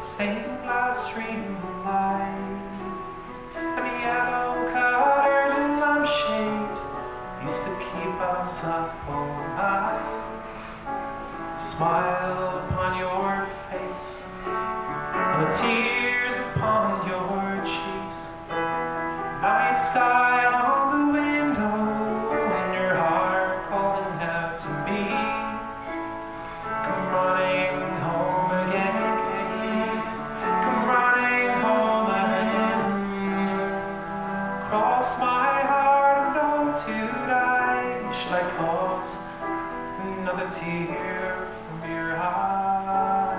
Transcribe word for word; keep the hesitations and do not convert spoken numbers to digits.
stained glass stream of light, and the yellow-colored lampshade used to keep us up all night. The smile upon your face, and the tears upon your cheeks, night sky on the window, and your heart calling out to me, come running home again, come running home again. Cross my heart and know to die, should I cause another tear from your eye?